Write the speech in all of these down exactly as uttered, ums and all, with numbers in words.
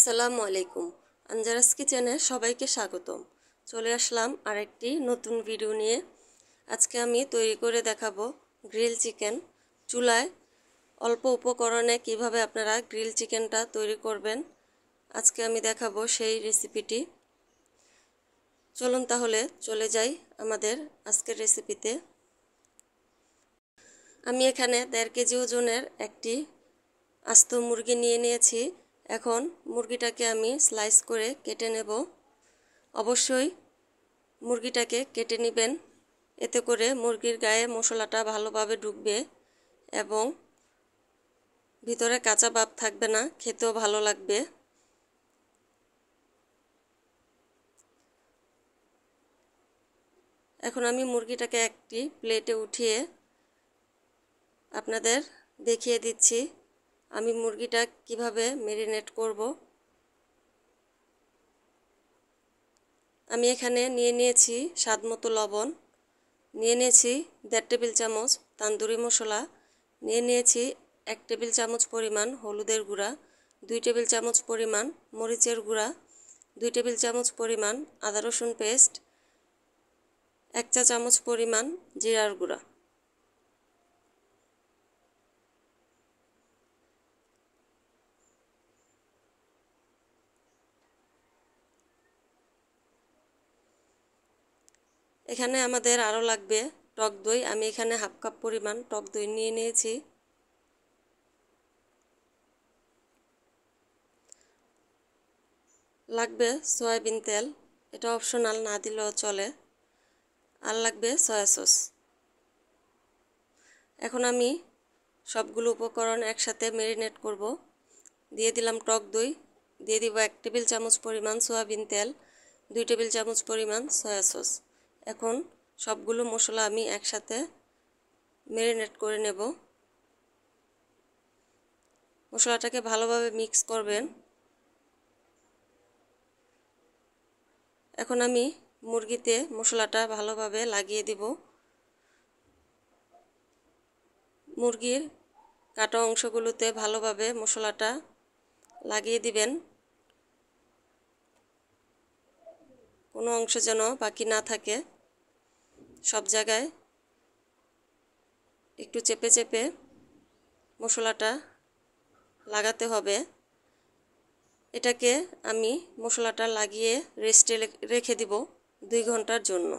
আসসালামু আলাইকুম। আঞ্জারাস কিচেনে সবাইকে স্বাগতম। চলে আসলাম আরেকটি নতুন ভিডিও নিয়ে। আজকে আমি তৈরি করে দেখাবো গ্রিল চিকেন। চুলায় অল্প উপকরণে কিভাবে আপনারা গ্রিল চিকেনটা তৈরি করবেন, আজকে আমি দেখাবো সেই রেসিপিটি। চলুন তাহলে চলে যাই আমাদের আজকের রেসিপিতে। আমি এখানে দেড় কেজি ওজনের একটি আস্ত মুরগি নিয়ে নিয়েছি। এখন মুরগিটাকে আমি স্লাইস করে কেটে নেব। অবশ্যই মুরগিটাকে কেটে নেবেন, এতে করে মুরগির গায়ে মশলাটা ভালোভাবে ঢুকবে এবং ভিতরে কাঁচা ভাব থাকবে না, খেতেও ভালো লাগবে। এখন আমি মুরগিটাকে একটি প্লেটে উঠিয়ে আপনাদের দেখিয়ে দিচ্ছি আমি মুরগিটা কিভাবে ম্যারিনেট করব। আমি এখানে নিয়ে নিয়েছি স্বাদ মতো লবণ, নিয়ে নিয়েছি দেড় টেবিল চামচ তান্দুরি মশলা, নিয়ে নিয়েছি এক টেবিল চামচ পরিমাণ হলুদের গুঁড়া, দুই টেবিল চামচ পরিমাণ মরিচের গুঁড়া, দুই টেবিল চামচ পরিমাণ আদা রসুন পেস্ট, এক চা চামচ পরিমাণ জিরার গুঁড়া। এখানে আমাদের আরও লাগবে টক দই। আমি এখানে হাফ কাপ পরিমাণ টক দই নিয়ে নিয়েছি। লাগবে সয়াবিন তেল, এটা অপশনাল, না দিলেও চলে। আর লাগবে সয়া সস। এখন আমি সবগুলো উপকরণ একসাথে ম্যারিনেট করব। দিয়ে দিলাম টক দই, দিয়ে দিব এক টেবিল চামচ পরিমাণ সয়াবিন তেল, দুই টেবিল চামচ পরিমাণ সয়া সস। এখন সবগুলো মশলা আমি একসাথে ম্যারিনেট করে নেব। মশলাটাকে ভালোভাবে মিক্স করবেন। এখন আমি মুরগিতে মশলাটা ভালোভাবে লাগিয়ে দিব। মুরগির কাটা অংশগুলোতে ভালোভাবে মশলাটা লাগিয়ে দিবেন, কোনো অংশ যেন বাকি না থাকে। সব জায়গায় একটু চেপে চেপে মশলাটা লাগাতে হবে। এটাকে আমি মশলাটা লাগিয়ে রেস্টে রেখে দিব দুই ঘন্টার জন্য।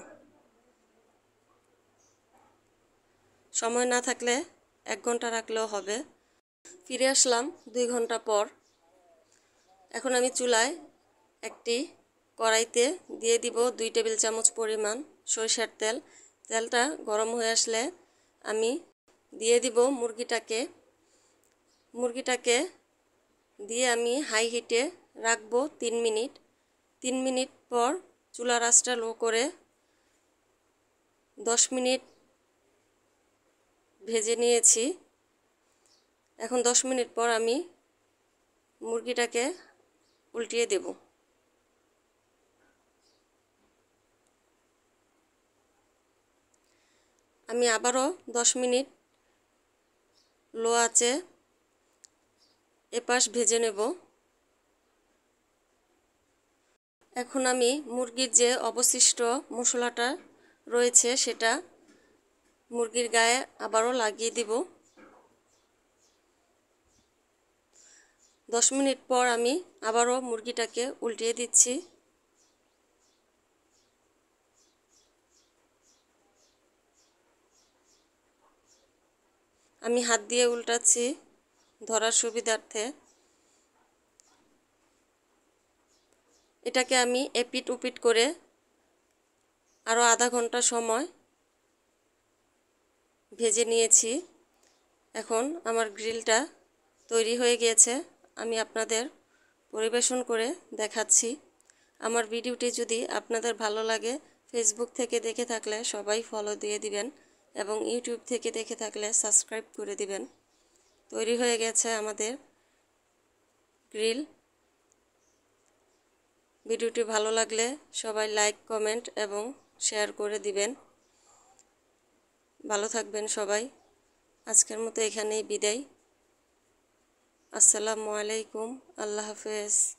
সময় না থাকলে এক ঘন্টা রাখলেও হবে। ফিরে আসলাম দুই ঘন্টা পর। এখন আমি চুলায় একটি কড়াইতে দিয়ে দিব দুই টেবিল চামচ পরিমাণ সরিষার তেল। তেলটা গরম হয়ে আসলে আমি দিয়ে দিব মুরগিটাকে। মুরগিটাকে দিয়ে আমি হাই হিটে রাখবো তিন মিনিট। তিন মিনিট পর চুলার আঁচটা লো করে দশ মিনিট ভেজে নিয়েছি। এখন দশ মিনিট পর আমি মুরগিটাকে উল্টিয়ে দেব। আমি আবারও দশ মিনিট লো আঁচে এপাশ ভেজে নেব। এখন আমি মুরগির যে অবশিষ্ট মশলাটা রয়েছে সেটা মুরগির গায়ে আবারও লাগিয়ে দিব। দশ মিনিট পর আমি আবারও মুরগিটাকে উল্টিয়ে দিচ্ছি। আমি হাত দিয়ে উল্টাচ্ছি ধরার সুবিধার্থে। এটাকে আমি এপিট উপিট করে আরও আধা ঘন্টা সময় ভেজে নিয়েছি। এখন আমার গ্রিলটা তৈরি হয়ে গিয়েছে। আমি আপনাদের পরিবেশন করে দেখাচ্ছি। আমার ভিডিওটি যদি আপনাদের ভালো লাগে, ফেসবুক থেকে দেখে থাকলে সবাই ফলো দিয়ে দিবেন এবং ইউটিউব থেকে দেখে থাকলে সাবস্ক্রাইব করে দিবেন। তৈরি হয়ে গেছে আমাদের গ্রিল। ভিডিওটি ভালো লাগলে সবাই লাইক, কমেন্ট এবং শেয়ার করে দিবেন। ভালো থাকবেন সবাই। আজকের মতো এখানেই বিদায়। আসসালামু আলাইকুম। আল্লাহ হাফেজ।